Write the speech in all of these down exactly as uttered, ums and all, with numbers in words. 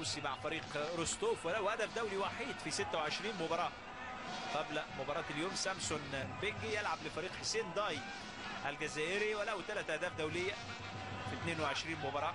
الروسي مع فريق روستوف، وله هدف دولي وحيد في ستة وعشرين مباراة. قبل مباراة اليوم سامسون بنجي يلعب لفريق حسين داي الجزائري، وله ثلاث أهداف دولية في اثنين وعشرين مباراة.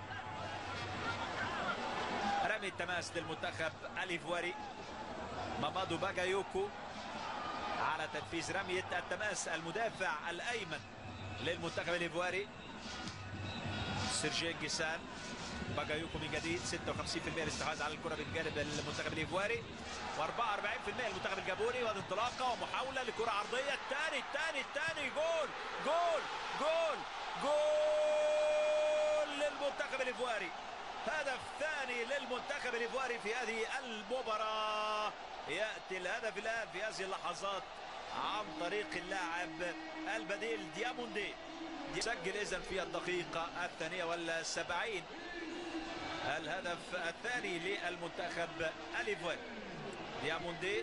رمي التماس للمنتخب الإيفواري، مامادو باغايوكو على تنفيذ رمية التماس. المدافع الأيمن للمنتخب الإيفواري سيرجي جيسان. باغايوكو من جديد ستة وخمسين بالمئة الاستحواذ على الكرة من جانب المنتخب الإيفواري، وأربعة وأربعين بالمئة المنتخب الجابوني. والانطلاقة ومحاولة لكرة عرضية، الثاني الثاني الثاني جول جول جول جول للمنتخب الإيفواري. هدف ثاني للمنتخب الإيفواري في هذه المباراة. يأتي الهدف الآن في هذه اللحظات عن طريق اللاعب البديل دياموندي. يسجل إذن في الدقيقة الثانية والسبعين الهدف الثاني للمنتخب الإيفواري. دياموندي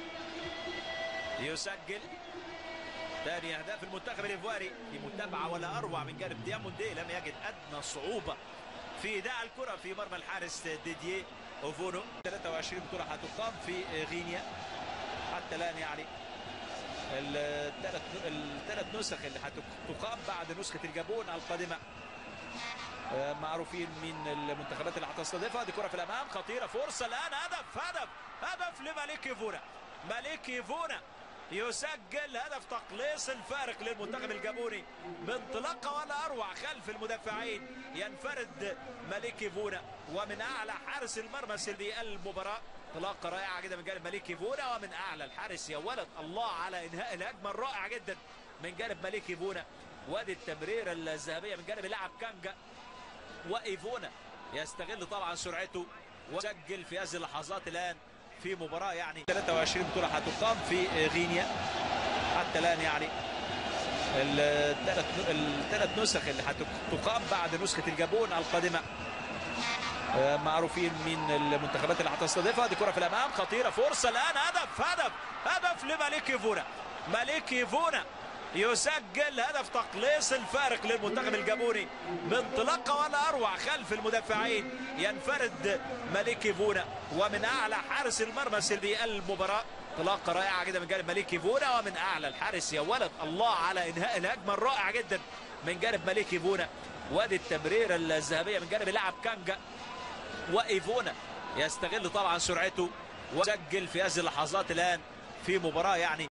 يسجل ثاني أهداف المنتخب الإيفواري في متابعة ولا أروع من جانب دياموندي. لم يجد أدنى صعوبة في ايداع الكرة في مرمى الحارس ديدييه اوفونو. ثلاثة وعشرين بطولة هتقام في غينيا حتى الآن، يعني الثلاث الثلاث نسخ اللي هتقام بعد نسخة الجابون القادمة. معروفين من المنتخبات اللي هتستضيفها. دي كرة في الأمام خطيرة، فرصة الآن، هدف هدف هدف لمالك فونا. مالك فونا يسجل هدف تقليص الفارق للمنتخب الجابوني بانطلاقه ولا اروع خلف المدافعين. ينفرد مالك فونا ومن اعلى حارس المرمى سلبي المباراه. انطلاقه رائعه جدا من جانب مالك فونا ومن اعلى الحارس. يا ولد الله على انهاء الهجمه الرائع جدا من جانب مالك فونا. وادي التمريره الذهبيه من جانب اللاعب كانجا. وايفونا يستغل طبعا سرعته وسجل في هذه اللحظات الان في مباراة، يعني ثلاثة وعشرين بطولة هتقام في غينيا حتى الآن. يعني الثلاث الثلاث نسخ اللي هتقام بعد نسخة الجابون القادمة. معروفين من المنتخبات اللي هتستضيفها. دي كرة في الأمام خطيرة، فرصة الآن، هدف هدف هدف لمالك فونا. مالك فونا يسجل هدف تقليص الفارق للمنتخب الجابوني بانطلاقه ولا اروع خلف المدافعين. ينفرد مالك فونا ومن اعلى حارس المرمى سلبي المباراه. انطلاقه رائعه جدا من جانب مالك فونا ومن اعلى الحارس. يا ولد الله على انهاء الهجمه الرائعه جدا من جانب مالك فونا. وادي التمريره الذهبيه من جانب اللاعب كانجا. وايفونا يستغل طبعا سرعته وسجل في هذه اللحظات الان في مباراه، يعني